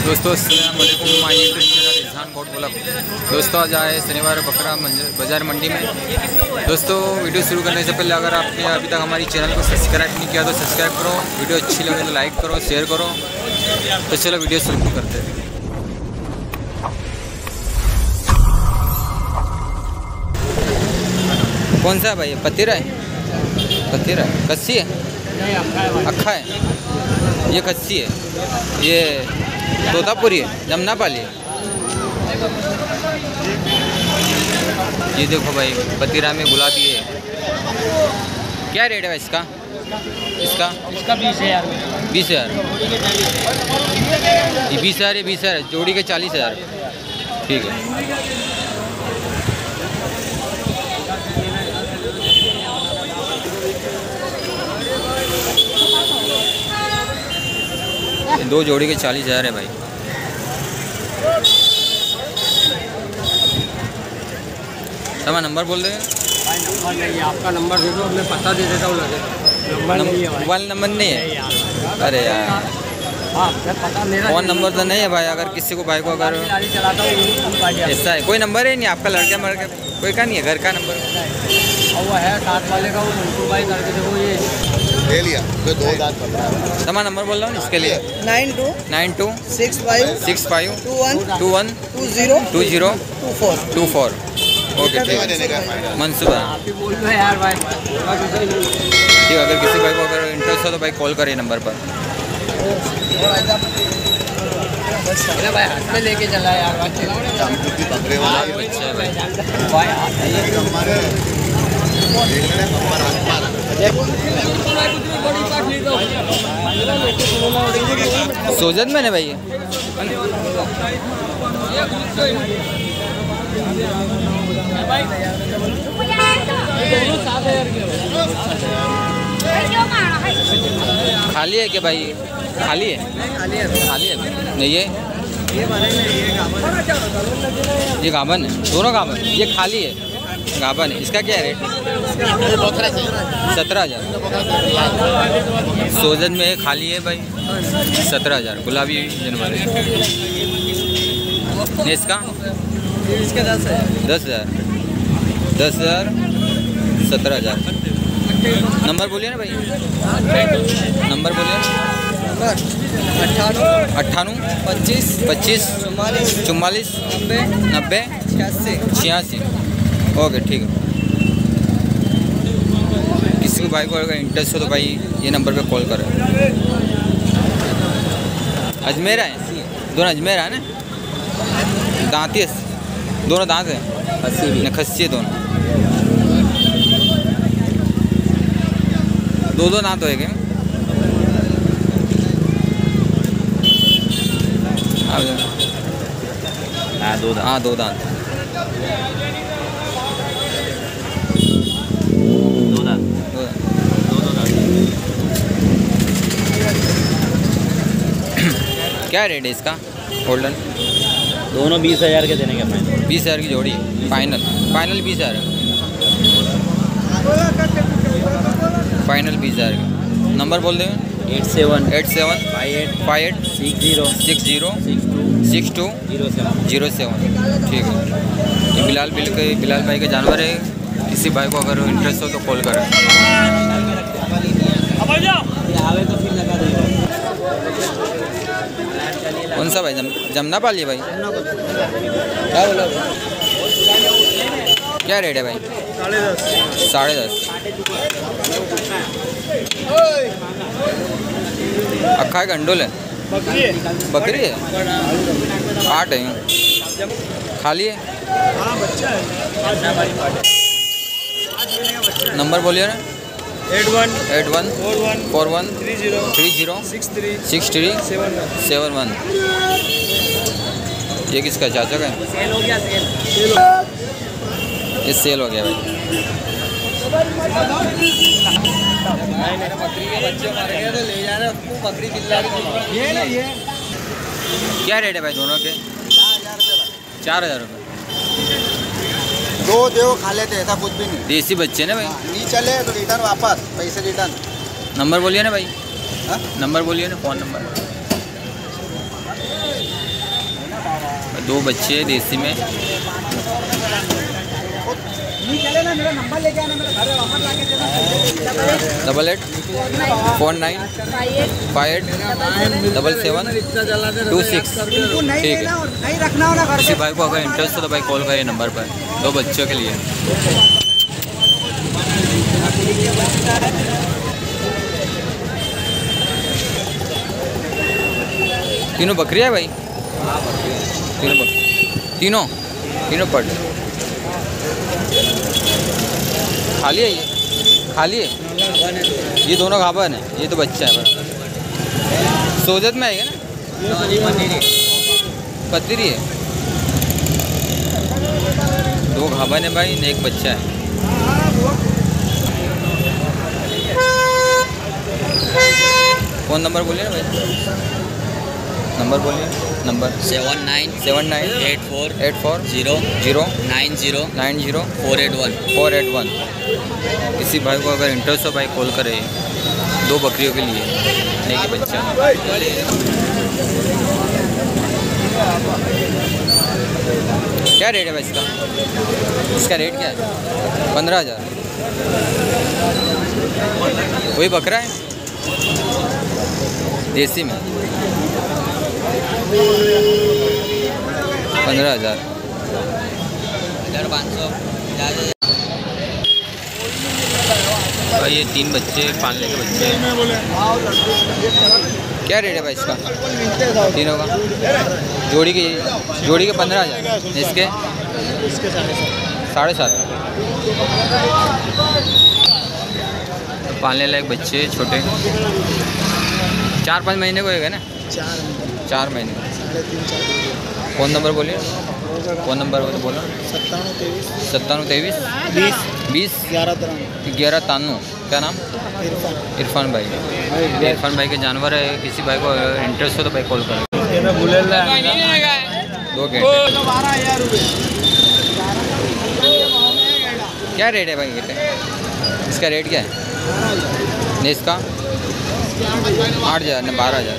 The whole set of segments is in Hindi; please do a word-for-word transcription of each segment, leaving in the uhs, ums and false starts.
दोस्तों अस्सलाम वालेकुम, my YouTube channel Izhan goat vlog. दोस्तों आज आए शनिवार बकरा बाज़ार मंडी में। दोस्तों वीडियो शुरू करने से पहले अगर आपने अभी तक हमारी चैनल को सब्सक्राइब नहीं किया तो सब्सक्राइब करो, वीडियो अच्छी लगे तो लाइक करो, शेयर करो। तो चलो वीडियो शुरू करते हैं। कौन सा है भाई? पतीरा है, पतीरा है, कस्सी है, अक्खा है, ये कस्सी है, ये तोतापुरी है, जमनापाली है। ये देखो भाई पतीरा में गुलाबी है। क्या रेट है भाई इसका? इसका इसका बीस हज़ार बीस हज़ार ये बीस हज़ार है, बीस हज़ार जोड़ी के चालीस हज़ार ठीक है। दो जोड़ी के चालीस हज़ार है भाई। समा नंबर बोल रहे हैं? भाई नंबर नहीं है, आपका नंबर दे दो, मैं पता दे देता हूँ। लगे नंबर नहीं है, मोबाइल नंबर नहीं है। अरे यार हाँ पता मेरा फोन नंबर तो नहीं है भाई। अगर किसी को भाई को अगर चलाता हूँ ऐसा है, कोई नंबर है नहीं आपका? लड़का मड़का कोई का नहीं है? घर का नंबर और वो है साथ वाले का, वो मंटू भाई करके देखो, ये ले लिया तो दो दांत पड़ रहा है। समा नंबर बोल रहा हूँ इसके लिए nine two nine two six five six five two one two one two zero two zero two four two four okay ठीक है। देने का फायदा मनसूबा आप ही बोल रहे यार भाई। ठीक है, अगर किसी भाई को अगर इंटरेस्ट हो तो भाई कॉल करिए नंबर पर। भाई हाथ में लेके चला यार, बात चलाओ ना। जामपुरी बकरे वाला ये अच्छा है भाई। भाई हाथ में एक नंबर है। देख रहे हैं नंबर हाथ मारा। सोजत में है भाई ये? खाली है क्या भाई? खाली है, खाली है नहीं ये ये गाभन है, दोनों गाभन। ये खाली है, गाभन है। इसका क्या है रेट? सत्रह हज़ार सोजन में खाली है भाई, सत्रह हज़ार गुलाबी जानवर है। इसका इसका दस है दस हज़ार दस हज़ार सत्रह हज़ार नंबर बोलिए ना भाई, नंबर बोलिए। अट्ठानवे अट्ठानवे पच्चीस पच्चीस चौवालीस चौवालीस नब्बे नब्बे छियासी। छियासी ओके ठीक है। किसी को भाई को अगर इंटरेस्ट हो तो भाई ये नंबर पे कॉल करें। अजमेर है, दोनों अजमेर है ना? दांती है, दोनों दांत है, खस्सी है दोनों, दो दो दांत होएंगे। हाँ दो दांत, हाँ दो दांत दो दांत दो दांत। क्या रेट है इसका? गोल्डन दोनों बीस हज़ार के देने का फाइनल। बीस हज़ार की जोड़ी फाइनल, फाइनल बीस हज़ार फाइनल बीस हज़ार का। नंबर बोल दें? Eight seven eight seven five eight five eight six zero six zero six two six two zero seven. Zero seven ठीक है। ये बिलाल बिल के बिलाल भाई के जानवर है। किसी भाई को अगर इंटरेस्ट हो तो कॉल करें। कौन सा भाई? जम जमना पाली भाई? क्या बोला? क्या रेट है भाई? साढ़े दस साढ़े दस अक्खा है, गंडोल है, बकरी है, बकरी है, आठ है, खाली है। हाँ बच्चा है, नंबर बोलिए ना? Eight one eight one four one four one three zero three zero six three six three seven one. Seven one ये किसका? चाचा का है? सेल हो गया, सेल। ये सेल हो गया भाई। बकरी के बच्चे मर गए तो ले जा रहे उसको, बकरी चिल्ला रही। ये ले ये क्या रेट है भाई दोनों के? चार हज़ार रुपये। दो दो खा लेते ऐसा कुछ भी नहीं। देसी बच्चे ना भाई। नहीं चले तो रिटर्न वापस, पैसे रिटर्न। नंबर बोलिए ना भाई। हाँ? नंबर बोलिए ना, फ़ोन नंबर। दो बच्चे हैं देसी में। Double eight four nine five eight double seven two six. ठीक है, किसी भाई को अगर इंटरेस्ट हो तो भाई कॉल करिए नंबर पर, दो बच्चों के लिए। तीनों बकरियाँ है भाई? तीनों बकरी, तीनों तीनों पट खाली है। ये खाली है, ये दोनों गाभन है, ये तो बच्चा है बड़ा। सोजत में आएगा ना? पतरी है, दो गाभन है भाई, एक बच्चा है। फोन नंबर बोलिए ना भाई, नंबर बोलिए। Number seven nine seven nine eight four eight four zero zero nine zero nine zero four eight one four eight one. किसी भाई को अगर इंटरेस्ट हो भाई कॉल करे, दो बकरियों के लिए, एक ही बच्चा। क्या रेट है भाई इसका? इसका रेट क्या है? पंद्रह हज़ार। वही बकरा है देसी में, पंद्रह हज़ार हज़ार पाँच सौ। भाई ये तीन बच्चे पालने के बच्चे हैं। क्या रेट है भाई इसका? तीनों का जोड़ी की जोड़ी के पंद्रह हज़ार, इसके साढ़े सात। पालने लायक बच्चे छोटे, चार पाँच महीने को होगा ना? चार चार महीने। फ़ोन नंबर बोलिए, फ़ोन नंबर बोलो। सत्तानवे तेईस सत्तानवे तेईस बीस बीस ग्यारह तिरानवे ग्यारह तानू। क्या नाम? इरफान। इरफान भाई। इरफान भाई के जानवर है, किसी भाई को इंटरेस्ट हो तो भाई कॉल करें। दो घंटे। क्या रेट है भाई ये पे? इसका रेट क्या है? नहीं इसका आठ हज़ार न बारह हज़ार।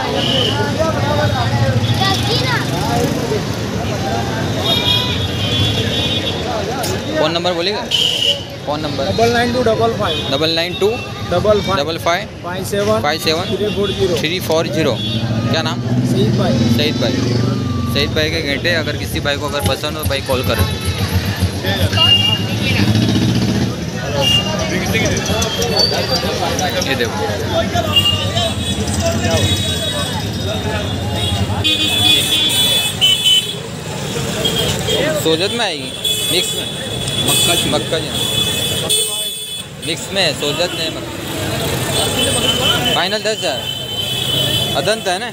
फ़ोन नंबर बोलिएगा, phone number double nine two double five double nine two double five double five five seven five seven three four zero. Three four zero. क्या नाम? सईद भाई। सईद भाई। सईद भाई के घंटे, अगर किसी भाई को अगर पसंद हो भाई कॉल करें। ये देखो सोजत में आएगी, मिक्स में मक्का मक्का मिक्स में सोजत में मक्का। फाइनल दस हज़ार। अदंत है ना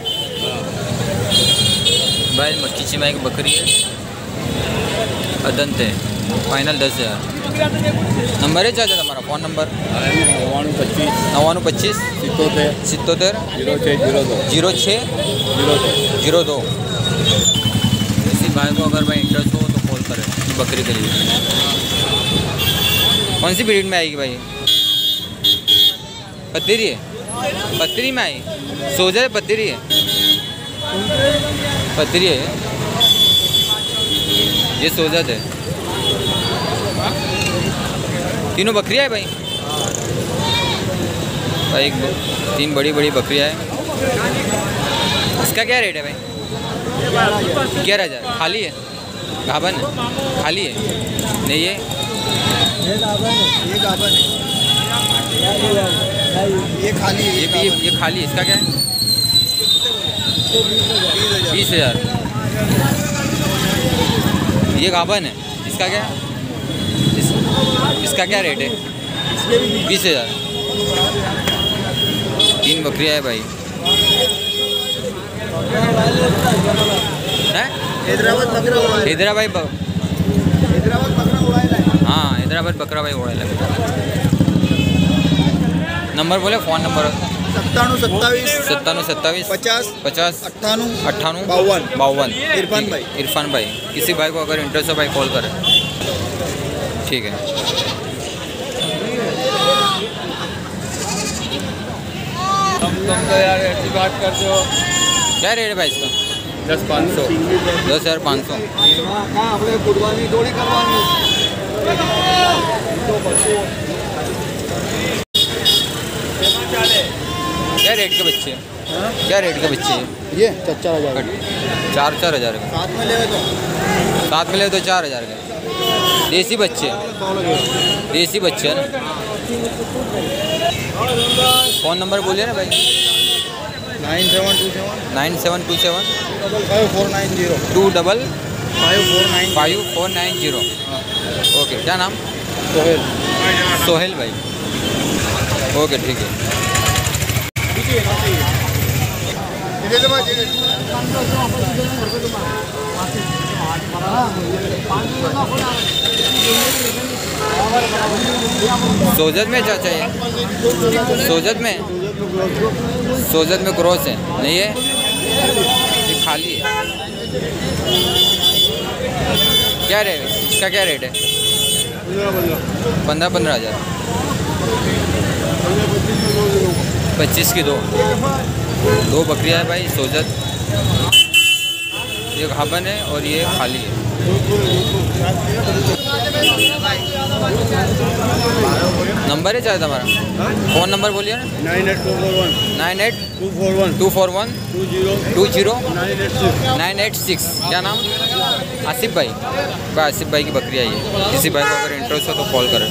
भाई? मक्की चिमाई की बकरी है, अदंत है। फाइनल दस हज़ार। नंबर है चाचा हमारा? फ़ोन नंबर नवाणु पच्चीस नवाणु पच्चीस सितोतेर सितोतेर जीरो छः जीरो दो जीरो छः जीरो दो जीरो दो। किसी भाई को अगर भाई इंटरेस्ट हो तो कॉल करें बकरी के लिए। कौन सी ब्रीड में आएगी भाई? पत्तरी है, पत्तरी में आई। सोजा है पत्तरी है, पत्तरी है। ये सोजा है। तीनों बकरियाँ है भाई? भाई एक तीन बड़ी बड़ी बकरियाँ हैं। इसका क्या रेट है भाई? ग्यारह हज़ार। खाली है? गाभन है? खाली है? नहीं ये ये गाभन है, ये गाभन है, ये खाली है, ये भी ये, ये खाली है। इसका क्या है? बीस हज़ार। ये गाभन है, इसका क्या है? इस, इसका क्या रेट है? बीस हज़ार। तीन बकरियाँ है भाई। है हैदराबाद बकरा उड़ा है। हैदराबाद ब... हैदराबाद बकरा उड़ाएला है। हाँ हैदराबाद बकरा भाई उड़ा लगे। नंबर बोले, फ़ोन नंबर सत्तानवे सत्तावीस सत्तानवे सत्तावीस पचास पचास अट्ठानवे अट्ठानवे बावन बावन। इरफान भाई। इरफान भाई। किसी भाई को अगर इंटरेस्ट हो भाई कॉल करें। ठीक है। तुम तो यार ऐसी बात करते हो। क्या रेट है भाई इसका? दस पाँच सौ दस हज़ार पाँच सौ क्या रेट के बच्चे क्या रेट के बच्चे ये चार चार हज़ार चार चार हज़ार का साथ में ले तो साथ में ले तो चार हज़ार का। देसी बच्चे देसी बच्चे है ना। फ़ोन नंबर बोलिए ना भाई। Nine seven two seven nine seven two seven double five four nine zero two double five four nine five four nine zero. Okay, क्या नाम? सोहेल सोहेल भाई। ओके, ठीक है। सोजत में क्या चाहिए? सोजत में सोजत में क्रॉस है नहीं है, ये खाली है। क्या रेट इसका? क्या रेट है? पंद्रह पंद्रह हज़ार पच्चीस की दो दो बकरियां है भाई। सोजत ये गाभन है और ये खाली है। नंबर है चाहे तुम्हारा? फ़ोन नंबर बोलिए ना। Nine eight two four one nine eight two four one two four one two zero two zero nine eight six nine eight six. क्या नाम? आसिफ भाई। भाई आसिफ भाई की बकरी आई है। किसी भाई को अगर इंटरेस्ट हो तो कॉल करें।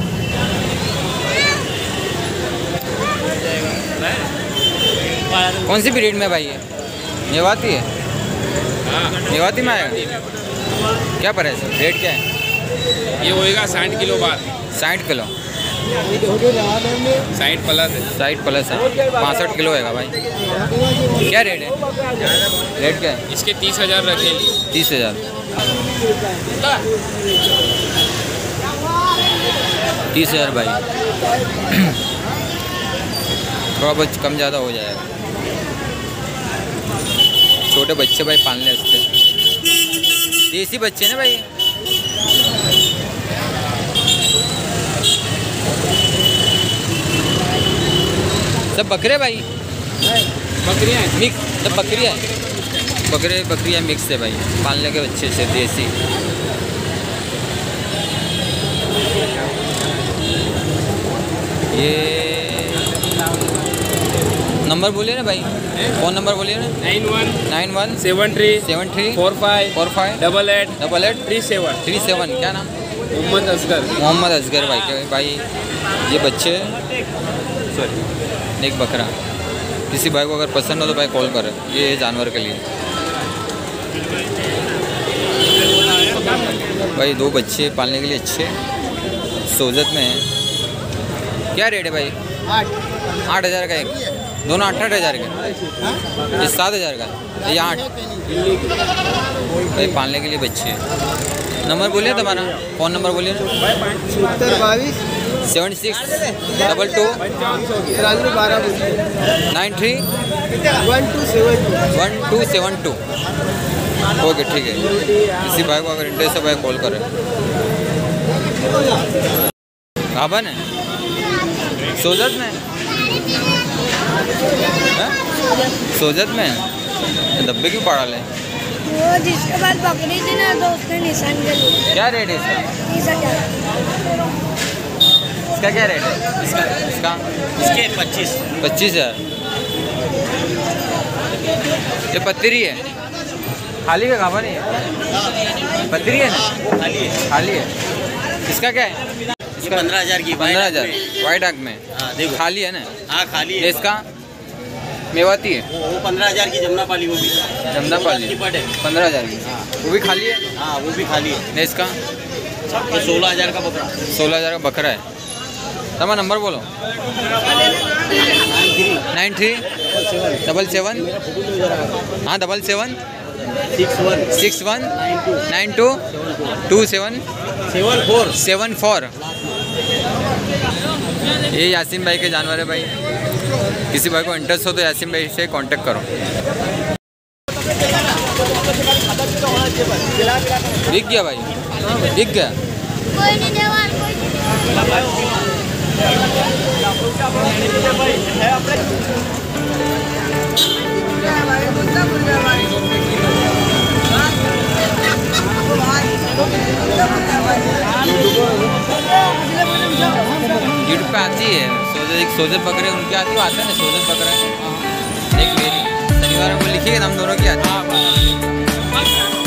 कौन सी ब्रीड में भाई है? मेवाती है? मेवाती में आएगा? क्या प्राइस है? रेट क्या है? ये होएगा साठ किलो बाद साठ किलो साठ प्लस है। साठ प्लस है, पाँसठ किलो हैगा भाई। क्या रेट है? रेट क्या है? इसके तीस हजार रखे। तीस हज़ार तीस हज़ार भाई। थोड़ा बहुत कम ज़्यादा हो जाएगा। छोटे बच्चे भाई पालने वास्ते। देसी बच्चे ना भाई। सब बकरे भाई? बकरियाँ हैं। मिक्स सब बकरियाँ हैं। बकरे बकरियाँ मिक्स है भाई, पालने के बच्चे से देसी। ये नंबर बोलिए ना भाई। फ़ोन नंबर बोलिए ना। Nine one nine one seven three seven three four five four five double eight double eight three seven three seven. क्या नाम? मोहम्मद असगर। मोहम्मद असगर भाई के भाई ये बच्चे सॉरी एक बकरा। किसी भाई को अगर पसंद हो तो भाई कॉल करें। ये जानवर के लिए भाई दो बच्चे पालने के लिए अच्छे सोजत में है। क्या रेट है भाई? आठ हज़ार का एक। दोनों आठ आठ हज़ार का। ये सात हज़ार का ये आठ भाई पालने के लिए बच्चे। नंबर बोलिए तुम्हारा। फ़ोन नंबर बोलिए ना। सत्तर बाईस सेवन सिक्स डबल टू तिरानवे बारह nine three one two seven one two seven two. Okay, ठीक है। किसी भाई को अगर इंटरेस्ट है भाई कॉल करें। गाभन है? सोजत में? है? सोजत में डब्बे क्यों पड़ा ले? वो जिसके बाद बकरी थी ना तो उसने निशान के लिए। क्या रेट है इसका? तीस हजार। इसका क्या रेट है? इसका इसका इसके पच्चीस पच्चीस हज़ार। ये पत्थरी है? खाली का गाभा नहीं है? पत्थरी है ना? खाली है। खाली है। इसका क्या है? ये पंद्रह हजार की पंद्रह हज़ार वाइट आग में। हाँ देखो। खाली है ना? हाँ खाली है। इसका मेवाती है? वो वो पंद्रह हजार की जमुना पाली वो भी जमदा पाली टिपट है। पंद्रह हज़ार की। वो भी खाली है? हाँ वो भी खाली है। नहीं, इसका ये सोलह हजार का बकरा। सोलह हज़ार का बकरा है। तमा नंबर बोलो। नाइन थ्री डबल सेवन हाँ double seven six one six one nine two two seven seven four seven four. ये यासीन भाई के जानवर है भाई। किसी भाई को इंटरेस्ट हो तो यासीन भाई से कांटेक्ट करो। दिख गया भाई? दिख गया? कोई नहीं देवा कोई ही है। सोजत एक सोजत बकरे उनके आती है, आता है ना सोजत बकरा, एक मेरी शनिवार को लिखिएगा हम दोनों की आती है।